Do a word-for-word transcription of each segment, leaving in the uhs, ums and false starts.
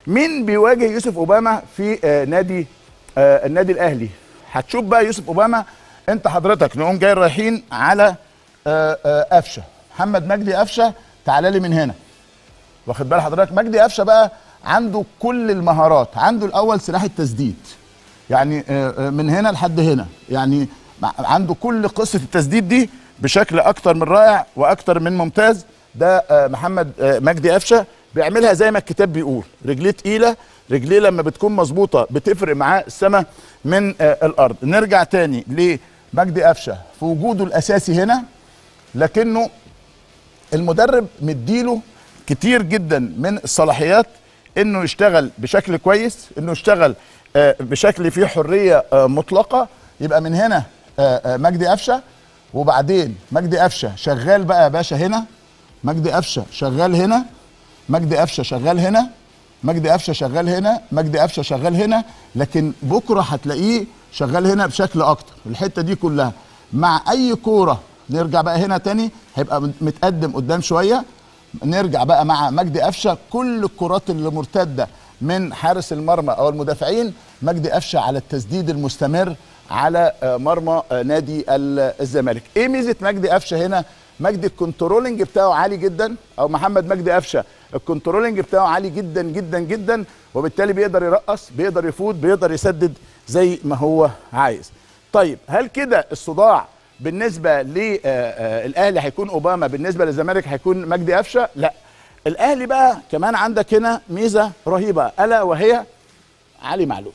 مين بيواجه يوسف اوباما في آه نادي آه النادي الاهلي؟ هتشوف بقى يوسف اوباما. انت حضرتك نقوم جاي رايحين على آه آه قفشه، محمد مجدي قفشه، تعالى لي من هنا. واخد بال حضرتك؟ مجدي قفشه بقى عنده كل المهارات، عنده الاول سلاح التسديد، يعني آه من هنا لحد هنا، يعني عنده كل قصه التسديد دي بشكل اكتر من رائع واكتر من ممتاز. ده آه محمد آه مجدي قفشه بيعملها زي ما الكتاب بيقول، رجليه تقيله، رجليه لما بتكون مظبوطه بتفرق معاه السماء من آه الارض. نرجع تاني لمجدي قفشه في وجوده الاساسي هنا، لكنه المدرب مديله كتير جدا من الصلاحيات انه يشتغل بشكل كويس، انه يشتغل آه بشكل فيه حريه آه مطلقه. يبقى من هنا آه آه مجدي قفشه، وبعدين مجدي قفشه شغال بقى يا باشا هنا، مجدي قفشه شغال هنا، مجدي قفشه شغال هنا، مجدي قفشه شغال هنا، مجدي قفشه شغال هنا، لكن بكره هتلاقيه شغال هنا بشكل اكتر. الحته دي كلها مع اي كوره، نرجع بقى هنا تاني هيبقى متقدم قدام شويه، نرجع بقى مع مجدي قفشه كل الكرات اللي مرتده من حارس المرمى او المدافعين، مجدي قفشه على التسديد المستمر على مرمى نادي الزمالك. ايه ميزه مجدي قفشه هنا؟ مجدي الكنترولنج بتاعه عالي جدا، او محمد مجدي قفشه الكنترولنج بتاعه عالي جدا جدا جدا، وبالتالي بيقدر يرقص، بيقدر يفوت، بيقدر يسدد زي ما هو عايز. طيب هل كده الصداع بالنسبه للاهلي هيكون اوباما، بالنسبه للزمالك هيكون مجدي قفشه؟ لا، الاهلي بقى كمان عندك هنا ميزه رهيبه، الا وهي علي معلول.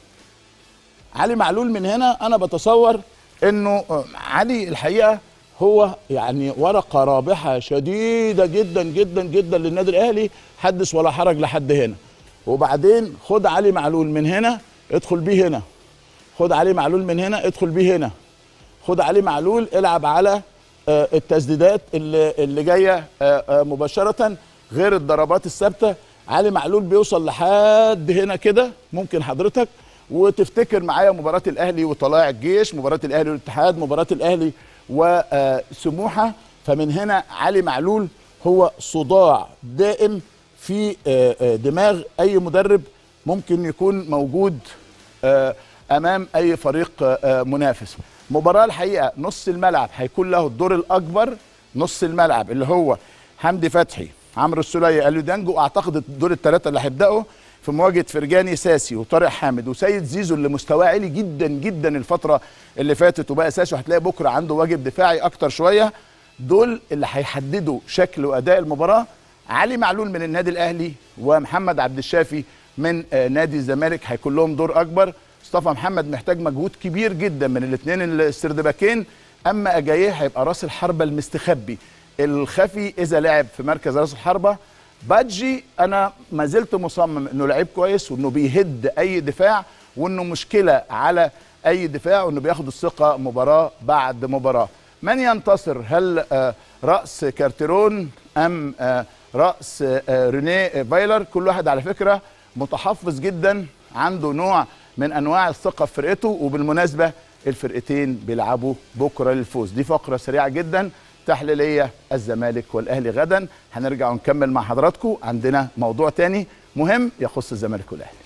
علي معلول من هنا انا بتصور انه علي الحقيقه هو يعني ورقه رابحه شديده جدا جدا جدا للنادي الاهلي، حدث ولا حرج لحد هنا. وبعدين خد علي معلول من هنا ادخل بيه هنا، خد علي معلول من هنا ادخل بيه هنا، خد علي معلول العب على التسديدات اللي, اللي جايه مباشره غير الضربات الثابته. علي معلول بيوصل لحد هنا كده، ممكن حضرتك وتفتكر معايا مباراه الاهلي وطلائع الجيش، مباراه الاهلي والاتحاد، مباراه الاهلي وسموحه. فمن هنا علي معلول هو صداع دائم في دماغ اي مدرب ممكن يكون موجود امام اي فريق منافس. مباراه الحقيقه نص الملعب هيكون له الدور الاكبر، نص الملعب اللي هو حمدي فتحي، عمرو السوليه، اليو دانج، واعتقد الدور الثلاثه اللي هيبداوا في مواجهه فرجاني ساسي وطارق حامد وسيد زيزو اللي مستواه عالي جدا جدا الفتره اللي فاتت وبقى اساسي، وهتلاقي بكره عنده واجب دفاعي اكتر شويه. دول اللي هيحددوا شكل واداء المباراه. علي معلول من النادي الاهلي ومحمد عبد الشافي من نادي الزمالك هيكون لهم دور اكبر. مصطفى محمد محتاج مجهود كبير جدا من الاثنين السردباكين، اما اجاييه هيبقى راس الحربه المستخبي الخفي اذا لعب في مركز راس الحربه. بادجي انا ما زلت مصمم انه لعيب كويس، وانه بيهد اي دفاع، وانه مشكله على اي دفاع، وانه بياخد الثقه مباراه بعد مباراه. من ينتصر؟ هل آه راس كارتيرون ام آه راس آه رينيه فايلر؟ كل واحد على فكره متحفظ جدا، عنده نوع من انواع الثقه في فرقته. وبالمناسبه الفرقتين بيلعبوا بكره للفوز. دي فقره سريعه جدا تحليليه الزمالك والاهلي غدا. هنرجع ونكمل مع حضراتكم، عندنا موضوع تاني مهم يخص الزمالك والاهلي.